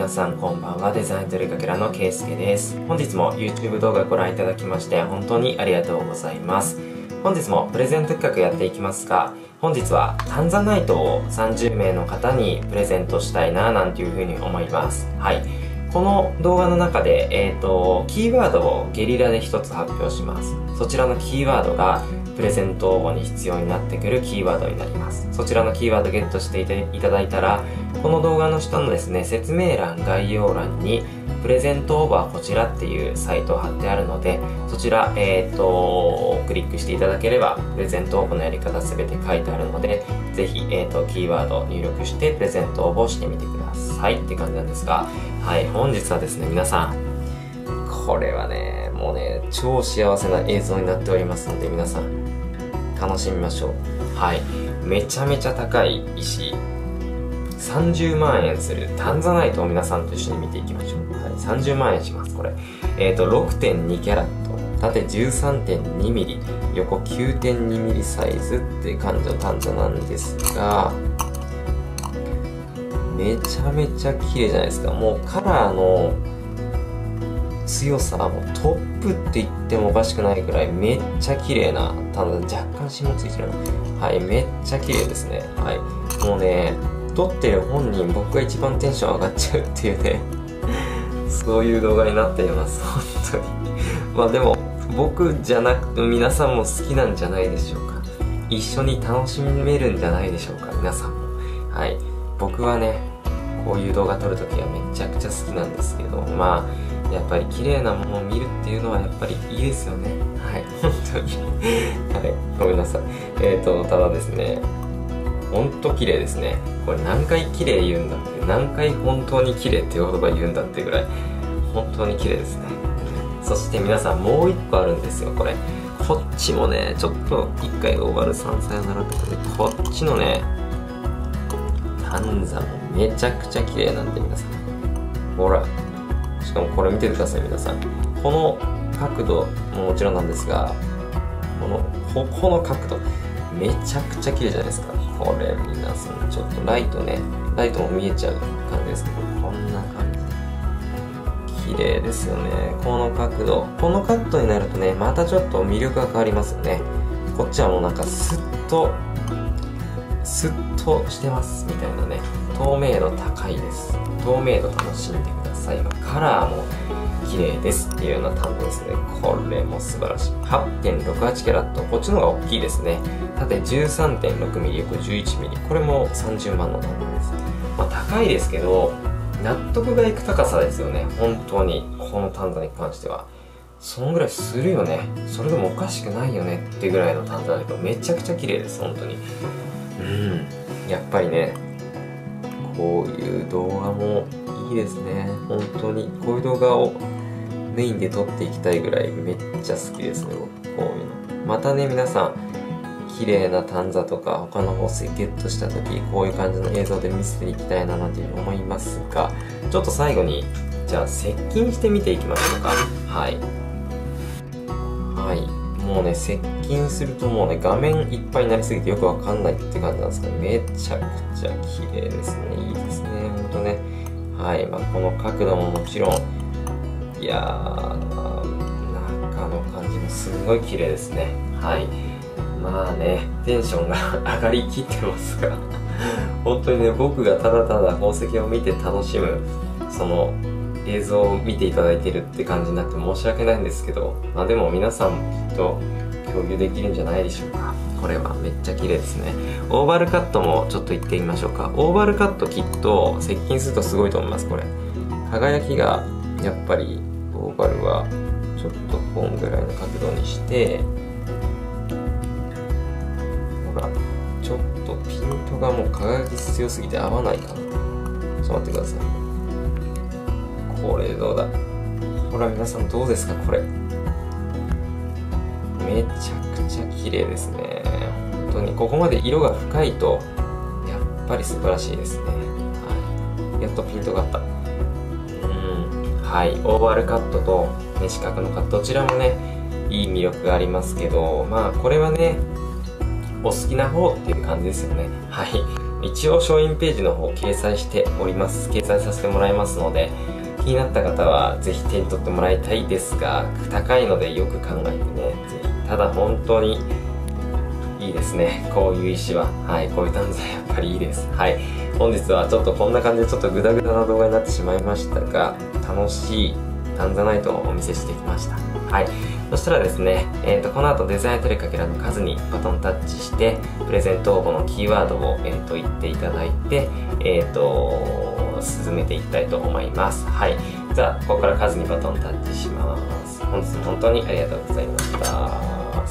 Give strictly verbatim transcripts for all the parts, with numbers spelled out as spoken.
皆さんこんばんは。デザイントレカケラのケイスケです。本日も YouTube 動画ご覧いただきまして本当にありがとうございます。本日もプレゼント企画やっていきますが、本日はタンザナイトをさんじゅうめいの方にプレゼントしたいななんていうふうに思います。はい。この動画の中で、えっと、キーワードをゲリラで一つ発表します。そちらのキーワードがプレゼント応募に必要になってくるキーワードになります。そちらのキーワードゲットしていただいたら、この動画の下のですね、説明欄、概要欄に、プレゼント応募はこちらっていうサイトを貼ってあるので、そちら、えっと、クリックしていただければ、プレゼント応募のやり方すべて書いてあるので、ぜひ、えっと、キーワードを入力して、プレゼント応募してみてくださいって感じなんですが、はい、本日はですね、皆さん、これはね、もうね、超幸せな映像になっておりますので、皆さん、楽しみましょう。はい。めちゃめちゃ高い石、さんじゅうまんえんするタンザナイトを皆さんと一緒に見ていきましょう。はい。さんじゅうまんえんします、これ。えっと、ろくてんにキャラット、縦 じゅうさんてんにミリ、横 きゅうてんにミリサイズっていう感じのタンザなんですが、めちゃめちゃ綺麗じゃないですか。もうカラーの強さはもうトップって言ってもおかしくないくらいめっちゃ綺麗な、ただ若干霜ついてるな。はい、めっちゃ綺麗ですね。はい。もうね、撮ってる本人、僕が一番テンション上がっちゃうっていうね、そういう動画になっています、本当に。まあでも、僕じゃなくて皆さんも好きなんじゃないでしょうか。一緒に楽しめるんじゃないでしょうか、皆さんも。はい。僕はね、こういう動画撮るときはめちゃくちゃ好きなんですけど、まあ、やっぱり綺麗なものを見るっていうのはやっぱりいいですよね。はい、本当に。はい、ごめんなさい。えーと、ただですね、ほんと綺麗ですね。これ何回綺麗言うんだって、何回本当に綺麗っていう言葉言うんだってぐらい、本当に綺麗ですね。そして皆さんもう一個あるんですよ、これ。こっちもね、ちょっと一回オーバルさんさよならってことで、こっちのね、タンザもめちゃくちゃ綺麗なんで皆さん。ほら。しかもこれ見てください皆さん。この角度ももちろんなんですが、この、ここの角度、めちゃくちゃ綺麗じゃないですか。これ皆さん、ちょっとライトね、ライトも見えちゃう感じですけど、こんな感じで。綺麗ですよね。この角度。この角度になるとね、またちょっと魅力が変わりますよね。こっちはもうなんかスッと、スッとしてますみたいなね。透明度高いです。透明度楽しんでください。カラーも綺麗ですっていうようなタンですね。これも素晴らしい。はってんろくはちキャラット。こっちの方が大きいですね。縦 じゅうさんてんろくミリ、横 じゅういちミリ。これもさんじゅうまんのタンです。まあ高いですけど、納得がいく高さですよね。本当に。このタンザに関しては。そんぐらいするよね。それでもおかしくないよねってぐらいのタンザだけど、めちゃくちゃ綺麗です。本当に。うん。やっぱりね、こういう動画もいいですね。本当に。こういう動画をメインで撮っていきたいぐらいめっちゃ好きですね。僕こういうの。またね、皆さん、綺麗なタンザとか他の宝石ゲットした時、こういう感じの映像で見せていきたいななんていうふうに思いますが、ちょっと最後に、じゃあ接近してみていきましょうか。はい。はい。もうね、接近するともうね、画面いっぱいになりすぎてよくわかんないって感じなんですけど、めちゃくちゃ綺麗ですね。いいですね。ほんとね。はい。まあ、この角度ももちろん、いやー、中の感じもすごい綺麗ですね。はい。まあね、テンションが上がりきってますが、本当にね、僕がただただ宝石を見て楽しむ、その、映像を見ていただいてるって感じになって申し訳ないんですけど、まあでも皆さんもきっと共有できるんじゃないでしょうか。これはめっちゃ綺麗ですね。オーバルカットもちょっと言ってみましょうか。オーバルカットきっと接近するとすごいと思います、これ。輝きが、やっぱりオーバルはちょっとこんぐらいの角度にして、ほら、ちょっとピントがもう輝き強すぎて合わないかな。ちょっと待ってください。これどうだ。ほら皆さんどうですかこれ。めちゃくちゃ綺麗ですね。本当にここまで色が深いとやっぱり素晴らしいですね。はい。やっとピントがあった。うん。はい。オーバルカットと、ね、四角のカットどちらもねいい魅力がありますけど、まあこれはねお好きな方っていう感じですよね。はい。 一応商品ページの方掲載しております。掲載させてもらいますので、気になった方はぜひ手に取ってもらいたいですが、高いのでよく考えてね、ぜひ。ただ本当にいいですね、こういう石は。はい、こういう短材やっぱりいいです。はい、本日はちょっとこんな感じでちょっとグダグダな動画になってしまいましたが、楽しいタンザナイトをお見せしてきました。はい、そしたらですね、えー、とこの後デザインアトリエかけらの数にバトンタッチして、プレゼント応募のキーワードを、えー、と言っていただいて、えー、と進めていきたいと思います。はい、じゃあここから数にバトンタッチします。本日も本当にありがとうございました。さようなら。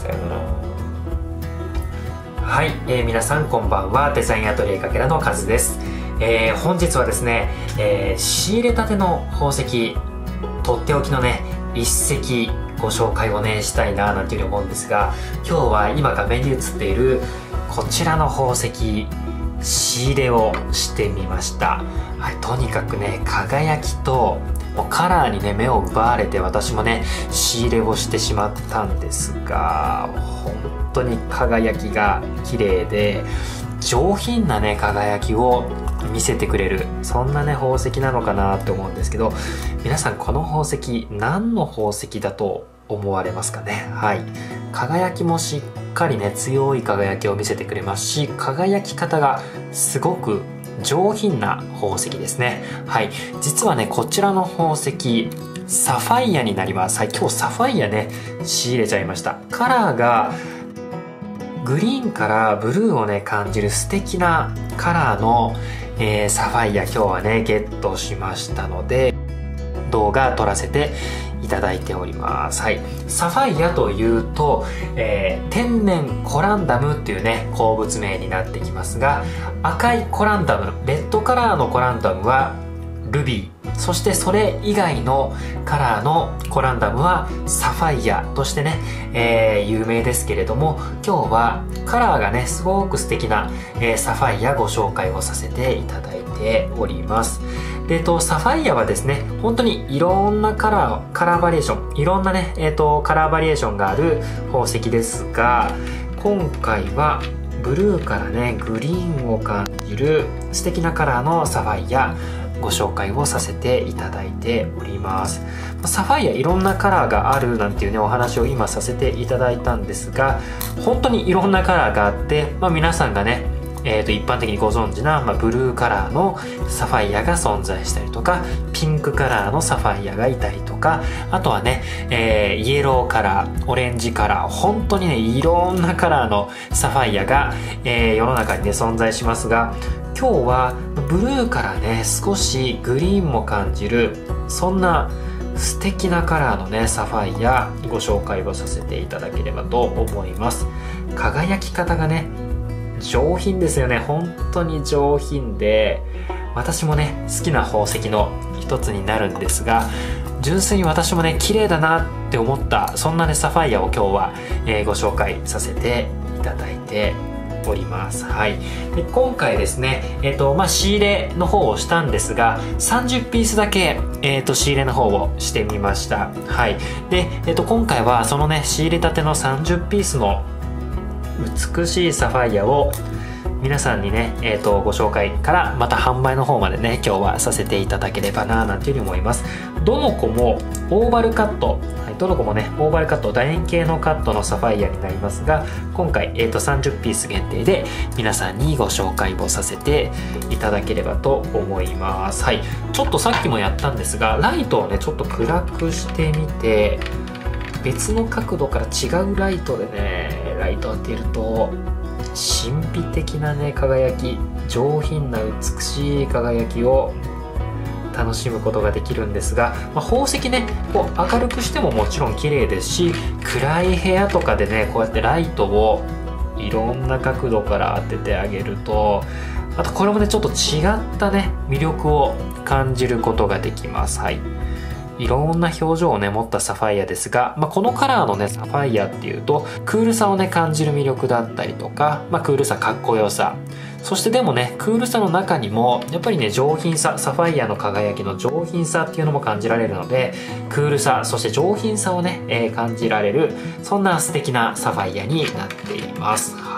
はい、えー、皆さんこんばんは。デザインアトリエかけらのカズです。えー、本日はですね、えー、仕入れたての宝石、とっておきのね一石ご紹介をねしたいななんていうふうに思うんですが、今日は今画面に映っているこちらの宝石仕入れをしてみました。はい、とにかくね輝きともうカラーにね目を奪われて、私もね仕入れをしてしまったんですが、本当に輝きが綺麗で上品なね輝きを見せてくれる、そんなね宝石なのかなって思うんですけど、皆さんこの宝石何の宝石だと思われますかね。はい、輝きもしっかりね強い輝きを見せてくれますし、輝き方がすごく上品な宝石ですね。はい、実はねこちらの宝石サファイアになります。はい、今日サファイアね仕入れちゃいました。カラーがグリーンからブルーをね感じる素敵なカラーの、えー、サファイア今日はねゲットしましたので、動画撮らせていただいております。はい、サファイアというと、えー、天然コランダムっていうね鉱物名になってきますが、赤いコランダム、レッドカラーのコランダムはルビー、そしてそれ以外のカラーのコランダムはサファイアとしてね、えー、有名ですけれども、今日はカラーがねすごく素敵な、えー、サファイアご紹介をさせていただいております。で、えっと、サファイアはですね本当にいろんなカラーカラーバリエーションいろんなね、えっと、カラーバリエーションがある宝石ですが、今回はブルーからねグリーンを感じる素敵なカラーのサファイアご紹介をさせていただいております。サファイアいろんなカラーがあるなんていうねお話を今させていただいたんですが、本当にいろんなカラーがあって、まあ、皆さんがね、えー、と一般的にご存知な、まあ、ブルーカラーのサファイアが存在したりとか、ピンクカラーのサファイアがいたりとか、あとはね、えー、イエローカラー、オレンジカラー、本当にねいろんなカラーのサファイアが、えー、世の中にね存在しますが、今日はブルーからね少しグリーンも感じる、そんな素敵なカラーのねサファイアご紹介をさせていただければと思います。輝き方がね上品ですよね。本当に上品で、私もね好きな宝石の一つになるんですが、純粋に私もね綺麗だなって思ったそんなねサファイアを今日は、えー、ご紹介させていただいております。はい、で今回ですね、えーとまあ、仕入れの方をしたんですが、さんじゅうピースだけ、えーと仕入れの方をしてみました。はい、で、えーと今回はそのね仕入れたてのさんじゅうピースの美しいサファイアを皆さんにね、えーとご紹介からまた販売の方までね今日はさせていただければななんていうふうに思います。どの子もオーバルカット、はい、どの子もねオーバルカット、楕円形のカットのサファイアになりますが、今回、えーとさんじゅうピース限定で皆さんにご紹介をさせていただければと思います。はい、ちょっとさっきもやったんですが、ライトをねちょっと暗くしてみて、別の角度から違うライトでねライトを当てると神秘的なね輝き、上品な美しい輝きを楽しむことができるんですが、まあ、宝石ねこう明るくしてももちろん綺麗ですし、暗い部屋とかでねこうやってライトをいろんな角度から当ててあげると、あとこれもねちょっと違ったね魅力を感じることができます。はい、いろんな表情をね持ったサファイアですが、まあ、このカラーのねサファイアっていうとクールさをね感じる魅力だったりとか、まあ、クールさ、かっこよさ、そしてでもねクールさの中にもやっぱりね上品さ、サファイアの輝きの上品さっていうのも感じられるので、クールさそして上品さをね、えー、感じられる、そんな素敵なサファイアになっています。はい、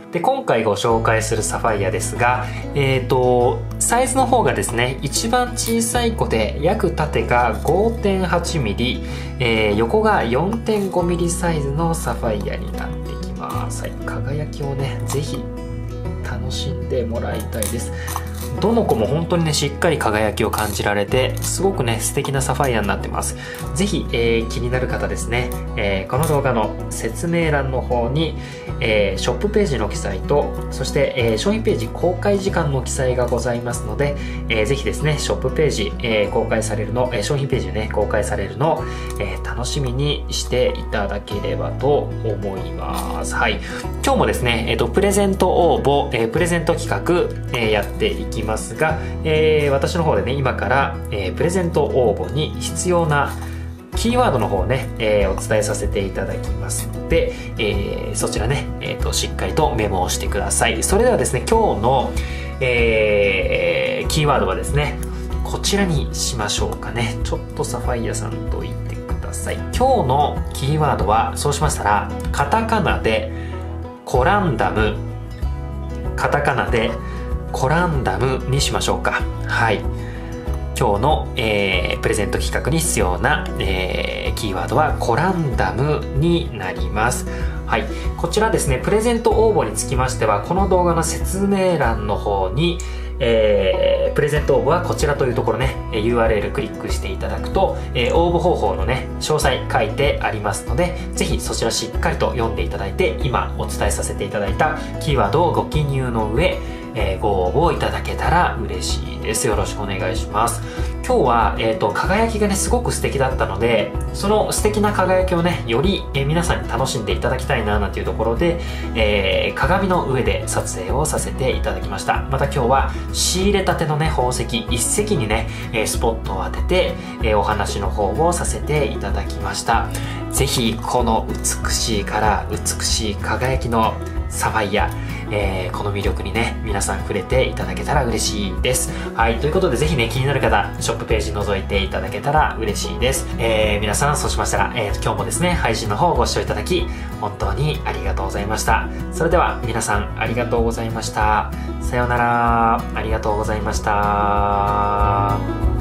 で、今回ご紹介するサファイアですが、えっと、サイズの方がですね、一番小さい子で約縦が ごてんはちミリ、えー、横が よんてんごミリサイズのサファイアになってきます。はい、輝きをね、ぜひ楽しんでもらいたいです。どの子も本当にね、しっかり輝きを感じられて、すごくね、素敵なサファイアになってます。ぜひ、えー、気になる方ですね、えー、この動画の説明欄の方に、えー、ショップページの記載と、そして、えー、商品ページ公開時間の記載がございますので、えー、ぜひですね、ショップページ、えー、公開されるの、えー、商品ページね、公開されるのを、えー、楽しみにしていただければと思います。はい。今日もですね、えっと、プレゼント応募、えー、プレゼント企画、えー、やっていきますが、えー、私の方でね、今から、えー、プレゼント応募に必要なキーワードの方をね、えー、お伝えさせていただきますので、えー、そちらね、えーと、しっかりとメモをしてください。それではですね、今日の、えー、キーワードはですね、こちらにしましょうかね。ちょっとサファイアさんと言ってください。今日のキーワードは、そうしましたら、カタカナでコランダム、カタカナでコランダムにしましょうか。はい。今日の、えー、プレゼント企画に必要な、えー、キーワードはコランダムになります。はい。こちらですね、プレゼント応募につきましては、この動画の説明欄の方に、えー、プレゼント応募はこちらというところね、ユーアールエル クリックしていただくと、えー、応募方法のね、詳細書いてありますので、ぜひそちらしっかりと読んでいただいて、今お伝えさせていただいたキーワードをご記入の上、えー、ご応募いただけたら嬉しいです。よろしくお願いします。今日は、えーと、輝きがね、すごく素敵だったので、その素敵な輝きをね、より、えー、皆さんに楽しんでいただきたいな、なんていうところで、えー、鏡の上で撮影をさせていただきました。また今日は、仕入れたてのね、宝石一石にね、えー、スポットを当てて、えー、お話の方をさせていただきました。ぜひ、この美しいカラー、美しい輝きのサファイア、えー、この魅力にね、皆さん触れていただけたら嬉しいです。はい、ということでぜひね、気になる方、ショップページ覗いていただけたら嬉しいです。えー、皆さん、そうしましたら、えー、今日もですね、配信の方をご視聴いただき、本当にありがとうございました。それでは、皆さん、ありがとうございました。さようなら。ありがとうございました。